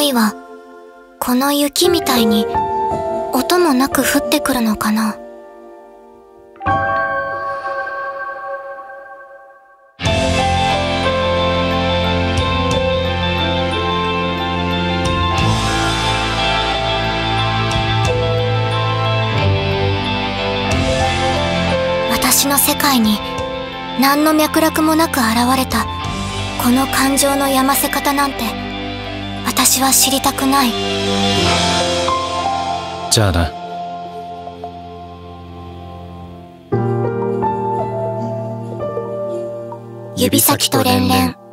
愛はこの雪みたいに音もなく降ってくるのかな。私の世界に何の脈絡もなく現れたこの感情のやませ方なんて私は知りたくない。 じゃあな。 指先と連々